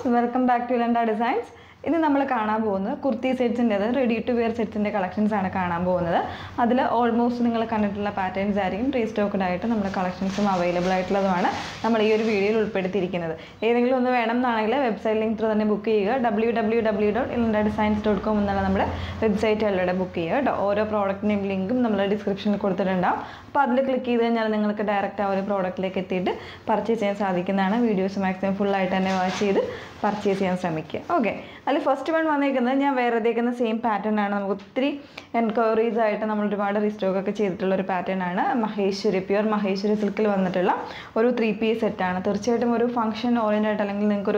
Welcome back to Elentra Designs. This is the kurti sets and ready to wear sets collections. That's almost patterns restock collections available. We this video website link through book www.elentradesigns.com website book product name link description click direct product purchase videos maximum full watch purchase okay. The first one is the same pattern. We have 3 enquiries restock pattern. Pure Maheshwari silk 3-piece set. It's a function oriented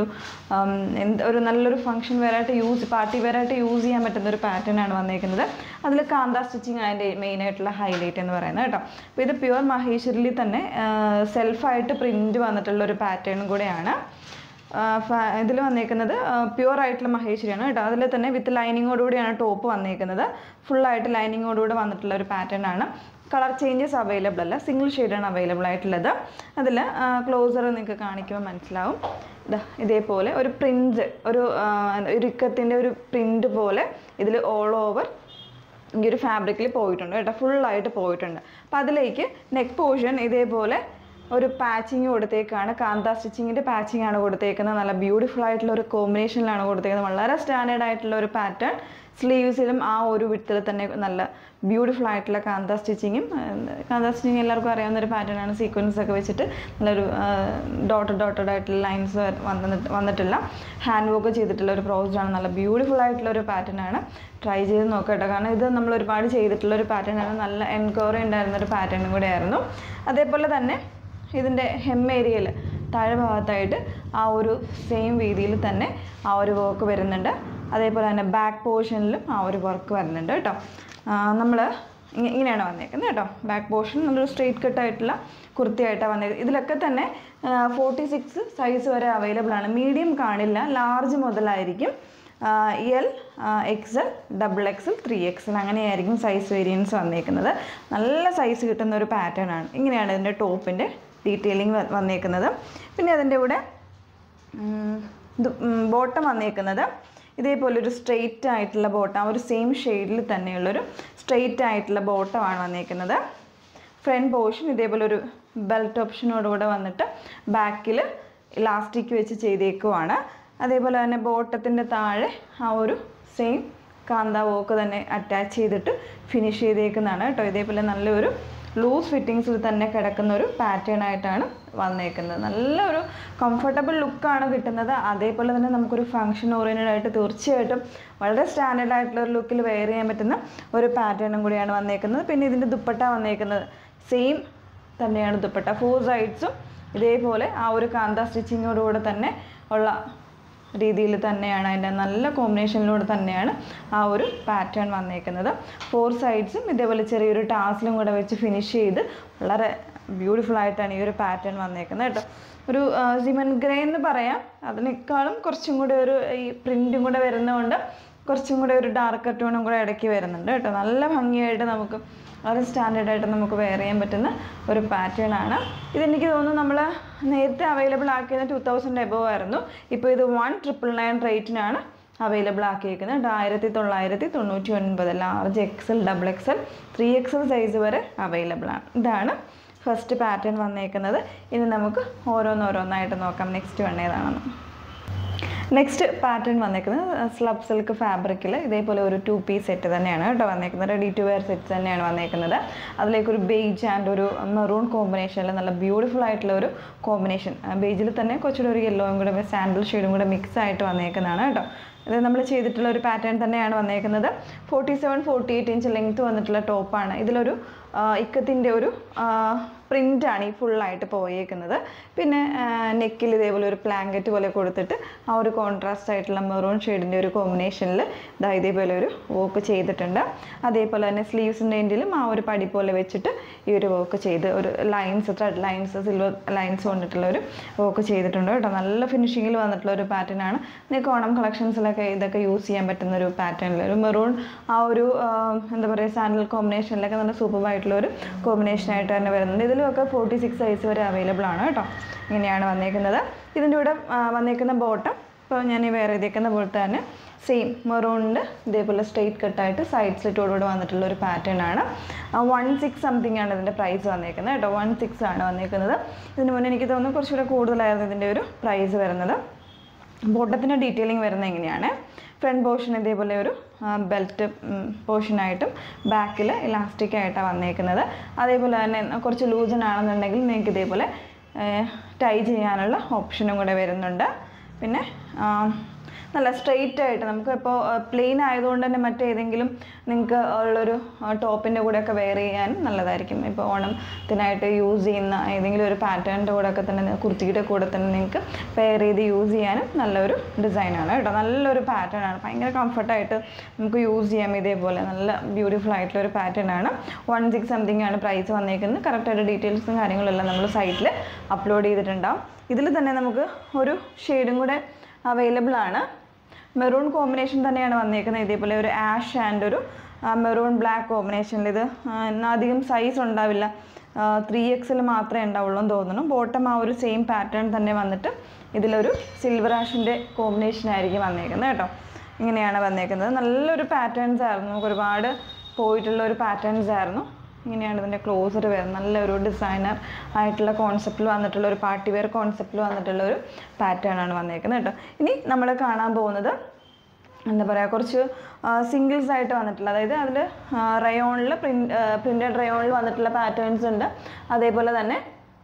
function party use pattern. That's kanda stitching main highlight. This is pure Maheshwari self print pattern. This is pure Maheshwari with lining top full lining pattern. Color changes available, single shade available. That's closer this is a print, print all over fabric full light. Neck portion is patching kanda stitching patching beautiful combination standard pattern. Sleeves width beautiful kanda stitching. Kanda stitching pattern sequence dotted lines hand work beautiful pattern. Try this pattern pattern. This is the hem area. Same way work back portion work back portion straight cut kurti this 46 size available medium large L, XL, XXL, 3XL size variants nalla size pattern is top detailing bottom this straight bottom same shade straight bottom front portion belt option back elastic that's the same kanda work attach finish loose fittings pattern comfortable look function oriented standard look pattern same dupatta 4 sides kanda stitching combination pattern 4 sides tassel finish beautiful pattern cement grain print darker tone standard pattern. This is available 2000 above. Now, this is 1999 rate available. Large XL, double XL, 3XL size available. This is first pattern. This is next one. Next pattern slub silk fabric is a 2-piece set ready to wear sets beige and maroon combination beautiful combination beige yellow sandal shade mix this is a pattern 47-48 inch length top print full light neck blanket contrast maroon shade combination work sleeves work lines thread lines silver lines work finishing pattern collections use pattern maroon sandal combination super white combination 46 size available. This is the bottom. ഇപ്പോൾ ഞാൻ ഈ വേറെ ചെയ്തേക്കുന്ന പോലെ തന്നെ same മെറൂണിൻ്റെ ഇതേപോലെ straight കട്ടായിട്ട് side സ്ലിറ്റോടുകൂടെ വന്നിട്ടുള്ള ഒരു പാറ്റേൺ ആണ്. 16 സംതിങ് ആണ് ഇതിൻ്റെ പ്രൈസ് വന്നേക്കുന്നത് കേട്ടോ. 16 ആണ് വന്നേക്കുന്നത്. ഇതിന് മുന്നേ എനിക്ക് തോന്നുന്നു കുറച്ചുകൂടെ കൂടുതലായിരുന്നു ഇതിൻ്റെ ഒരു പ്രൈസ് വരുന്നത്. ബോട്ടത്തിൻ്റെ ഡീറ്റെയിലിംഗ് വരുന്നത് എങ്ങനെയാണ്, ഫ്രണ്ട് പോർഷൻ ഇതേപോലെ ഒരു ബെൽറ്റ് പോർഷനായിട്ടും ബാക്കിൽ ഇലാസ്റ്റിക് ആയിട്ടാണ് വന്നേക്കുന്നത്. അതേപോലെ തന്നെ കുറച്ച് ലൂസനാണെന്നുണ്ടെങ്കിൽ നിങ്ങൾക്ക് ഇതേപോലെ ടൈ ചെയ്യാനുള്ള ഓപ്ഷനും കൂടെ വരുന്നുണ്ട്. പിന്നെ നല്ല സ്ട്രെയിറ്റ് ആയിട്ട് നമുക്കിപ്പോൾ പ്ലെയിൻ ആയതുകൊണ്ട് തന്നെ മറ്റേതെങ്കിലും നിങ്ങൾക്ക് ഉള്ളൊരു ടോപ്പിൻ്റെ കൂടെയൊക്കെ വെയർ ചെയ്യാനും നല്ലതായിരിക്കും. ഇപ്പോൾ ഓണത്തിനായിട്ട് യൂസ് ചെയ്യുന്ന ഏതെങ്കിലും ഒരു പാറ്റേണിൻ്റെ കൂടെയൊക്കെ തന്നെ കുർത്തിയുടെ കൂടെ തന്നെ നിങ്ങൾക്ക് പെയർ ചെയ്ത് യൂസ് ചെയ്യാനും നല്ലൊരു ഡിസൈനാണ് കേട്ടോ. നല്ലൊരു പാറ്റേൺ ആണ്, ഭയങ്കര കംഫർട്ടായിട്ട് നമുക്ക് യൂസ് ചെയ്യാം. ഇതേപോലെ നല്ല ബ്യൂട്ടിഫുൾ ആയിട്ടുള്ളൊരു പാറ്റേൺ ആണ്. 16 സംതിങ് ആണ് പ്രൈസ് വന്നേക്കുന്നത്. കറക്റ്റായിട്ട് ഡീറ്റെയിൽസും കാര്യങ്ങളെല്ലാം നമ്മൾ സൈറ്റിൽ അപ്ലോഡ് ചെയ്തിട്ടുണ്ടാവും. ഇതിൽ തന്നെ നമുക്ക് ഒരു ഷെയ്ഡും കൂടെ അവൈലബിൾ ആണ്. മെറൂൺ കോമ്പിനേഷൻ തന്നെയാണ് വന്നേക്കുന്നത്. ഇതേപോലെ ഒരു ആഷ് ആൻഡ് ഒരു മെറൂൺ ബ്ലാക്ക് കോമ്പിനേഷനിൽ. ഇത് അധികം സൈസ് ഉണ്ടാവില്ല, 3XL മാത്രമേ ഉണ്ടാവുള്ളൂ എന്ന് തോന്നുന്നു. ബോട്ടം ആ ഒരു സെയിം പാറ്റേൺ തന്നെ വന്നിട്ട് ഇതിലൊരു സിൽവർ ആഷിൻ്റെ കോമ്പിനേഷൻ ആയിരിക്കും വന്നേക്കുന്നത് കേട്ടോ. ഇങ്ങനെയാണ് വന്നേക്കുന്നത്. നല്ലൊരു പാറ്റേൺസ് ആയിരുന്നു, നമുക്ക് ഒരുപാട് പോയിട്ടുള്ള ഒരു പാറ്റേൺസ് ആയിരുന്നു. ഇങ്ങനെയാണ് ഇതിൻ്റെ ക്ലോസർ വരുന്നത്. നല്ലൊരു ഡിസൈനർ ആയിട്ടുള്ള കോൺസെപ്റ്റിൽ വന്നിട്ടുള്ള ഒരു പാർട്ടി വെയർ കോൺസെപ്റ്റിൽ വന്നിട്ടുള്ള ഒരു പാറ്റേൺ ആണ് വന്നേക്കുന്നത് കേട്ടോ. ഇനി നമ്മൾ കാണാൻ പോകുന്നത് എന്താ പറയുക, കുറച്ച് സിംഗിൾസ് ആയിട്ട് വന്നിട്ടുള്ള, അതായത് അതിൽ റയോണിൽ പ്രിൻറ്റഡ് റയോണിൽ വന്നിട്ടുള്ള പാറ്റേൺസ് ഉണ്ട്. അതേപോലെ തന്നെ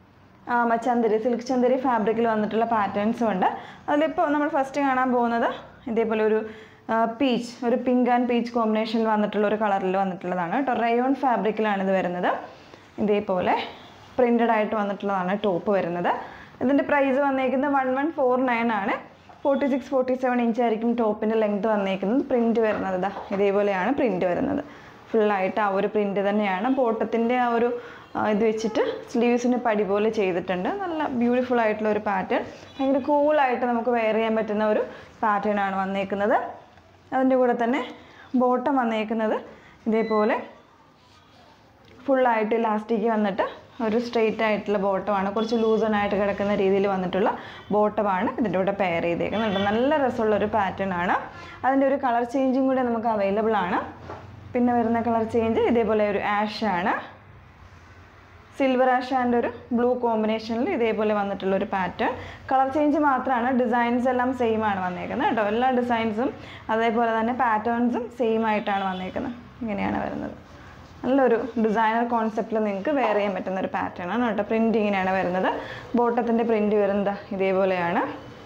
ചന്ദരി സിൽക്ക് ചന്ദരി ഫാബ്രിക്കിൽ വന്നിട്ടുള്ള പാറ്റേൺസും ഉണ്ട്. അതിലിപ്പോൾ നമ്മൾ ഫസ്റ്റ് കാണാൻ പോകുന്നത് ഇതേപോലെ ഒരു പീച്ച്, ഒരു പിങ്ക് ആൻഡ് പീച്ച് കോമ്പിനേഷനിൽ വന്നിട്ടുള്ള ഒരു കളറിൽ വന്നിട്ടുള്ളതാണ് കേട്ടോ. റയോൺ ഫാബ്രിക്കിലാണ് ഇത് വരുന്നത്. ഇതേപോലെ പ്രിൻറ്റഡ് ആയിട്ട് വന്നിട്ടുള്ളതാണ് ടോപ്പ് വരുന്നത്. ഇതിൻ്റെ പ്രൈസ് വന്നേക്കുന്നത് 1149 ആണ്. 46-47 ഇഞ്ച് ആയിരിക്കും ടോപ്പിൻ്റെ ലെങ്ത് വന്നേക്കുന്നത്. പ്രിൻറ്റ് വരുന്നത് ഇതേപോലെയാണ് പ്രിൻറ്റ് വരുന്നത്. ഫുള്ളായിട്ട് ആ ഒരു പ്രിൻറ്റ് തന്നെയാണ്. ബോട്ടത്തിൻ്റെ ആ ഒരു ഇത് വെച്ചിട്ട് സ്ലീവ്സിന് പടി പോലെ ചെയ്തിട്ടുണ്ട്. നല്ല ബ്യൂട്ടിഫുൾ ആയിട്ടുള്ള ഒരു പാറ്റേൺ, ഭയങ്കര കൂളായിട്ട് നമുക്ക് വെയർ ചെയ്യാൻ പറ്റുന്ന ഒരു പാറ്റേൺ ആണ് വന്നേക്കുന്നത്. അതിൻ്റെ കൂടെ തന്നെ ബോട്ടം വന്നേക്കുന്നത് ഇതേപോലെ ഫുള്ളായിട്ട് ഇലാസ്റ്റിക് വന്നിട്ട് ഒരു സ്ട്രെയിറ്റ് ആയിട്ടുള്ള ബോട്ടമാണ്. കുറച്ച് ലൂസണായിട്ട് കിടക്കുന്ന രീതിയിൽ വന്നിട്ടുള്ള ബോട്ടമാണ് ഇതിൻ്റെ കൂടെ പെയർ ചെയ്തേക്കുന്നുണ്ട്. നല്ല രസമുള്ളൊരു പാറ്റേൺ ആണ്. അതിൻ്റെ ഒരു കളർ ചേഞ്ചും കൂടെ നമുക്ക് അവൈലബിൾ ആണ്. പിന്നെ വരുന്ന കളർ ചേഞ്ച് ഇതേപോലെ ഒരു ആഷ് ആണ്, സിൽവർ ആഷ് ആൻഡ് ഒരു ബ്ലൂ കോമ്പിനേഷനിൽ ഇതേപോലെ വന്നിട്ടുള്ളൊരു പാറ്റേൺ. കളർ ചേഞ്ച് മാത്രമാണ്, ഡിസൈൻസ് എല്ലാം സെയിം ആണ് വന്നേക്കുന്നത് കേട്ടോ. എല്ലാ ഡിസൈൻസും അതേപോലെ തന്നെ പാറ്റേൺസും സെയിം ആയിട്ടാണ് വന്നേക്കുന്നത്. ഇങ്ങനെയാണ് വരുന്നത്. നല്ലൊരു ഡിസൈനർ കോൺസെപ്റ്റിൽ നിങ്ങൾക്ക് വെയർ ചെയ്യാൻ പറ്റുന്ന ഒരു പാറ്റേൺ ആണ് കേട്ടോ. പ്രിൻറ്റ് ഇങ്ങനെയാണ് വരുന്നത്. ബോട്ടത്തിൻ്റെ പ്രിൻറ്റ് വരുന്നത് ഇതേപോലെയാണ്.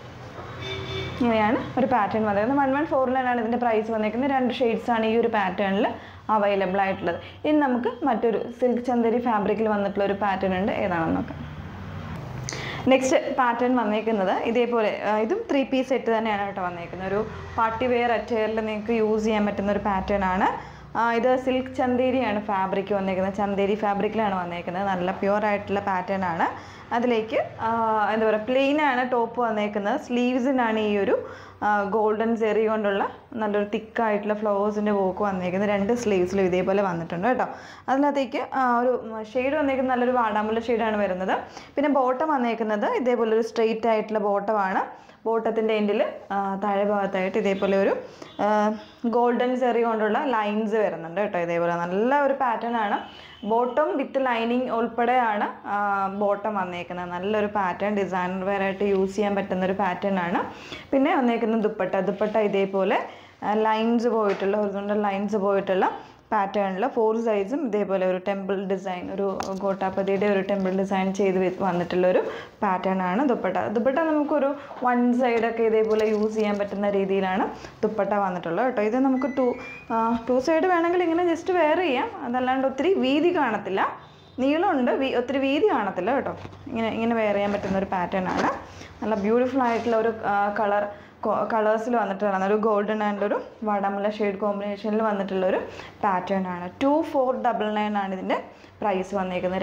ഇങ്ങനെയാണ് ഒരു പാറ്റേൺ വന്നേക്കുന്നത്. 1149 ആണ് ഇതിൻ്റെ പ്രൈസ് വന്നേക്കുന്നത്. 2 ഷെയ്ഡ്സാണ് ഈ ഒരു പാറ്റേണിൽ അവൈലബിൾ ആയിട്ടുള്ളത്. ഇനി നമുക്ക് മറ്റൊരു സിൽക്ക് ചന്ദേരി ഫാബ്രിക്കിൽ വന്നിട്ടുള്ള ഒരു പാറ്റേൺ ഉണ്ട്, ഏതാണെന്ന് നോക്കാം. നെക്സ്റ്റ് പാറ്റേൺ വന്നേക്കുന്നത് ഇതേപോലെ, ഇതും 3 പീസ് സെറ്റ് തന്നെയാണ് കേട്ടോ വന്നേക്കുന്നത്. ഒരു പാർട്ടി വെയർ അറ്റയറിൽ നിങ്ങൾക്ക് യൂസ് ചെയ്യാൻ പറ്റുന്ന ഒരു പാറ്റേൺ ആണ്. ഇത് സിൽക്ക് ചന്ദേരിയാണ് ഫാബ്രിക് വന്നേക്കുന്നത്. ചന്ദേരി ഫാബ്രിക്കിലാണ് വന്നേക്കുന്നത്. നല്ല പ്യുവർ ആയിട്ടുള്ള പാറ്റേൺ ആണ്. അതിലേക്ക് എന്താ പറയുക, പ്ലെയിൻ ആണ് ടോപ്പ് വന്നേക്കുന്നത്. സ്ലീവ്സിനാണ് ഈ ഒരു ഗോൾഡൻ സെറി കൊണ്ടുള്ള നല്ലൊരു തിക്കായിട്ടുള്ള ഫ്ലവേഴ്സിൻ്റെ വർക്ക് വന്നേക്കുന്നത്. 2 സ്ലീവ്സിലും ഇതേപോലെ വന്നിട്ടുണ്ട് കേട്ടോ. അതിനകത്തേക്ക് ഒരു ഷെയ്ഡ് വന്നേക്കുന്നത് നല്ലൊരു വാടാമുല്ല ഷെയ്ഡാണ് വരുന്നത്. പിന്നെ ബോട്ടം വന്നേക്കുന്നത് ഇതേപോലെ ഒരു സ്ട്രെയിറ്റ് ആയിട്ടുള്ള ബോട്ടമാണ്. ബോട്ടത്തിൻ്റെ എൻഡിൽ താഴെ ഭാഗത്തായിട്ട് ഇതേപോലെ ഒരു ഗോൾഡൻ സെറി കൊണ്ടുള്ള ലൈൻസ് വരുന്നുണ്ട് കേട്ടോ. ഇതേപോലെ നല്ല ഒരു പാറ്റേൺ ആണ്. ബോട്ടം വിത്ത് ലൈനിങ് ഉൾപ്പെടെയാണ് ബോട്ടം വന്നേക്കുന്നത്. നല്ലൊരു പാറ്റേൺ, ഡിസൈനർ വെയർ ആയിട്ട് യൂസ് ചെയ്യാൻ പറ്റുന്ന ഒരു പാറ്റേൺ ആണ്. പിന്നെ വന്നേക്കുന്ന ദുപ്പട്ട ഇതേപോലെ ലൈൻസ് പോയിട്ടുള്ള, ഹൊറിസോണ്ടൽ ലൈൻസ് പോയിട്ടുള്ള പാറ്റേണിൽ 4 സൈസും ഇതേപോലെ ഒരു ടെമ്പിൾ ഡിസൈൻ, ഒരു ഗോട്ടാപ്പതിയുടെ ഒരു ടെമ്പിൾ ഡിസൈൻ ചെയ്ത് വന്നിട്ടുള്ളൊരു പാറ്റേൺ ആണ് ദുപ്പട്ട. നമുക്കൊരു 1 സൈഡൊക്കെ ഇതേപോലെ യൂസ് ചെയ്യാൻ പറ്റുന്ന രീതിയിലാണ് ദുപ്പട്ട വന്നിട്ടുള്ളത് കേട്ടോ. ഇത് നമുക്ക് 2 സൈഡ് വേണമെങ്കിൽ ഇങ്ങനെ ജസ്റ്റ് വെയർ ചെയ്യാം. അതല്ലാണ്ട് ഒത്തിരി വീതി കാണത്തില്ല, നീളമുണ്ട്, ഒത്തിരി വീതി കാണത്തില്ല കേട്ടോ. ഇങ്ങനെ വെയർ ചെയ്യാൻ പറ്റുന്ന ഒരു പാറ്റേൺ ആണ്. നല്ല ബ്യൂട്ടിഫുൾ ആയിട്ടുള്ള ഒരു കളേഴ്സിൽ വന്നിട്ടുള്ളതാണ്. ഒരു ഗോൾഡൻ ആൻഡ് ഒരു വാടാമുല്ല ഷെയ്ഡ് കോമ്പിനേഷനിൽ വന്നിട്ടുള്ളൊരു പാറ്റേൺ ആണ്. 2499 ആണ് ഇതിൻ്റെ പ്രൈസ് വന്നേക്കുന്നത്.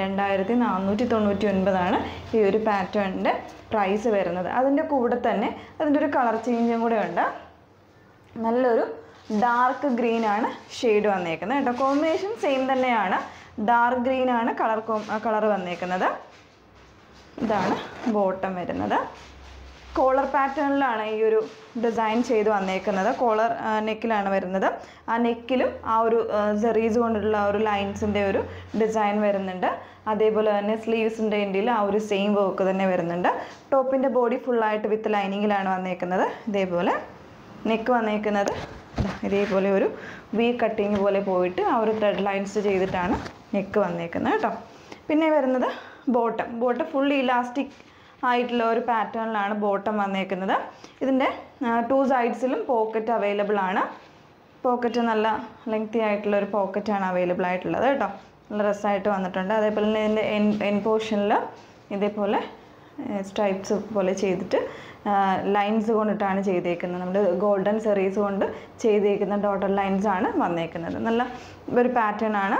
2499 ആണ് ഈ ഒരു പാറ്റേണിൻ്റെ പ്രൈസ് വരുന്നത്. അതിൻ്റെ കൂടെ തന്നെ അതിൻ്റെ ഒരു കളർ ചേഞ്ചും കൂടെ ഉണ്ട്. നല്ലൊരു ഡാർക്ക് ഗ്രീൻ ആണ് ഷെയ്ഡ് വന്നേക്കുന്നത് കേട്ടോ. കോമ്പിനേഷൻ സെയിം തന്നെയാണ്. ഡാർക്ക് ഗ്രീൻ ആണ് കളർ വന്നേക്കുന്നത്. ഇതാണ് ബോട്ടം വരുന്നത്. കോളർ പാറ്റേണിലാണ് ഈ ഒരു ഡിസൈൻ ചെയ്ത് വന്നേക്കുന്നത്. കോളർ നെക്കിലാണ് വരുന്നത്. ആ നെക്കിലും ആ ഒരു സെറീസ് കൊണ്ടുള്ള ഒരു ലൈൻസിൻ്റെ ഒരു ഡിസൈൻ വരുന്നുണ്ട്. അതേപോലെ തന്നെ സ്ലീവ്സിൻ്റെ എൻഡിൽ ആ ഒരു സെയിം വർക്ക് തന്നെ വരുന്നുണ്ട്. ടോപ്പിൻ്റെ ബോഡി ഫുള്ളായിട്ട് വിത്ത് ലൈനിങ്ങിലാണ് വന്നേക്കുന്നത്. ഇതേപോലെ നെക്ക് വന്നേക്കുന്നത് ഇതേപോലെ ഒരു വി കട്ടിങ് പോലെ പോയിട്ട് ആ ഒരു ത്രെഡ് ലൈൻസ് ചെയ്തിട്ടാണ് നെക്ക് വന്നേക്കുന്നത് കേട്ടോ. പിന്നെ വരുന്നത് ബോട്ടം ഫുള്ളി ഇലാസ്റ്റിക് ആയിട്ടുള്ള ഒരു പാറ്റേണിലാണ് ബോട്ടം വന്നേക്കുന്നത്. ഇതിൻ്റെ 2 സൈഡ്സിലും പോക്കറ്റ് അവൈലബിൾ ആണ്. പോക്കറ്റ് നല്ല ലെങ്തി ആയിട്ടുള്ള ഒരു പോക്കറ്റാണ് അവൈലബിൾ ആയിട്ടുള്ളത് കേട്ടോ. നല്ല രസമായിട്ട് വന്നിട്ടുണ്ട്. അതേപോലെ തന്നെ ഇതിൻ്റെ എൻ പോർഷനിൽ ഇതേപോലെ സ്ട്രൈപ്സ് പോലെ ചെയ്തിട്ട് ലൈൻസ് കൊണ്ടിട്ടാണ് ചെയ്തേക്കുന്നത്. നമ്മുടെ ഗോൾഡൻ സെറീസ് കൊണ്ട് ചെയ്തേക്കുന്ന ഡോട്ടർ ലൈൻസ് ആണ് വന്നേക്കുന്നത്. നല്ല ഒരു പാറ്റേൺ ആണ്.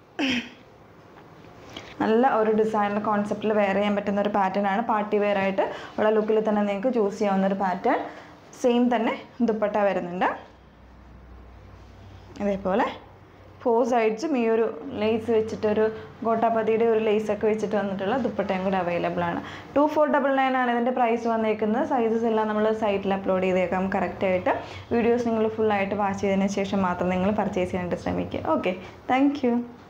നല്ല ഒരു ഡിസൈനർ കോൺസെപ്റ്റിൽ വെയർ ചെയ്യാൻ പറ്റുന്ന ഒരു പാറ്റേൺ ആണ്. പാർട്ടി വെയർ ആയിട്ട് ഉള്ള ലുക്കിൽ തന്നെ നിങ്ങൾക്ക് ചൂസ് ചെയ്യാവുന്ന ഒരു പാറ്റേൺ. സെയിം തന്നെ ദുപ്പട്ട വരുന്നുണ്ട്. ഇതേപോലെ 4 സൈഡ്സും ഈ ഒരു ലേസ് വെച്ചിട്ടൊരു ഗോട്ടാപ്പതിയുടെ ഒരു ലേസൊക്കെ വെച്ചിട്ട് വന്നിട്ടുള്ള ദുപ്പട്ടയും കൂടെ അവൈലബിൾ ആണ്. 2499 ആണ് ഇതിൻ്റെ പ്രൈസ് വന്നേക്കുന്നത്. സൈസസ് എല്ലാം നമ്മൾ സൈറ്റിൽ അപ്ലോഡ് ചെയ്തേക്കാം കറക്റ്റായിട്ട്. വീഡിയോസ് നിങ്ങൾ ഫുള്ളായിട്ട് വാച്ച് ചെയ്തതിന് ശേഷം മാത്രം നിങ്ങൾ പർച്ചേസ് ചെയ്യാനായിട്ട് ശ്രമിക്കുക. Okay, thank U.